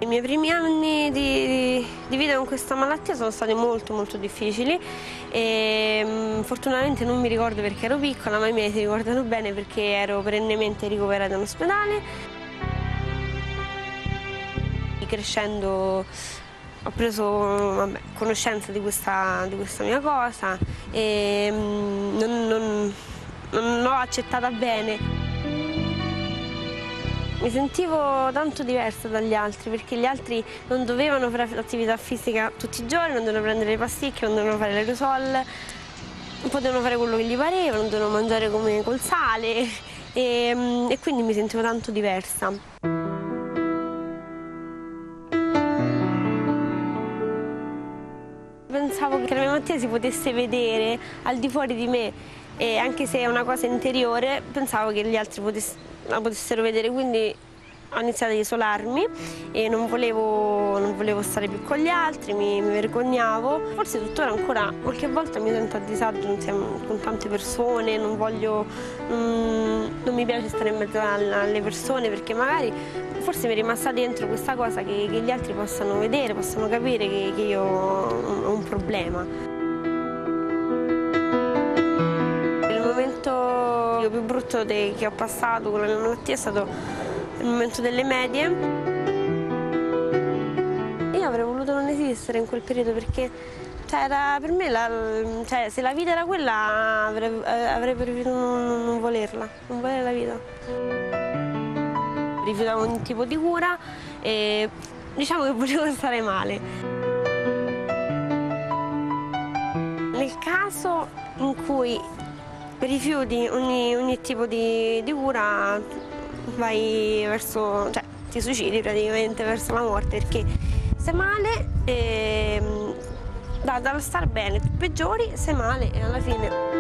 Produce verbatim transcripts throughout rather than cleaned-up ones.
miei primi anni di, di vita con questa malattia sono stati molto molto difficili e mh, fortunatamente non mi ricordo perché ero piccola, ma i miei si ricordano bene perché ero perennemente ricoverata in ospedale. Crescendo ho preso vabbè, conoscenza di questa, di questa mia cosa e mh, non, non, non l'ho accettata bene. Mi sentivo tanto diversa dagli altri perché gli altri non dovevano fare attività fisica tutti i giorni, non dovevano prendere le pasticche, non dovevano fare l'aerosol, non potevano fare quello che gli pareva, non dovevano mangiare come col sale e, e quindi mi sentivo tanto diversa. Pensavo che la mia malattia si potesse vedere al di fuori di me e anche se è una cosa interiore pensavo che gli altri potess- la potessero vedere, quindi ho iniziato ad isolarmi e non volevo, non volevo stare più con gli altri, mi, mi vergognavo. Forse tuttora ancora qualche volta mi sento a disagio insieme con tante persone, non voglio, non, non mi piace stare in mezzo alle persone perché magari forse mi è rimasta dentro questa cosa che, che gli altri possano vedere, possano capire che, che io ho un problema. Il momento più brutto che ho passato con la mia malattia è stato il momento delle medie. Io avrei voluto non esistere in quel periodo perché cioè, era, per me la, cioè, se la vita era quella avrei, avrei preferito non, non volerla, non volere la vita. Rifiutavo ogni tipo di cura e diciamo che volevo stare male. Nel caso in cui rifiuti ogni, ogni tipo di, di cura vai verso, cioè ti suicidi praticamente verso la morte perché sei male e da, dallo star bene tu peggiori, sei male e alla fine.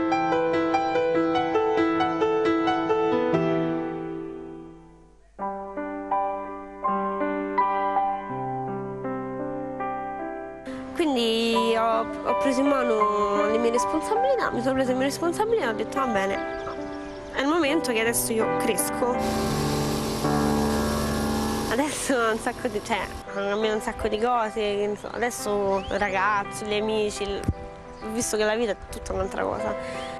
Quindi ho, ho preso in mano le mie responsabilità, mi sono presa le mie responsabilità e ho detto va bene, è il momento che adesso io cresco. Adesso ho un sacco di, cioè, almeno un sacco di cose, adesso il ragazzo, gli amici, ho visto che la vita è tutta un'altra cosa.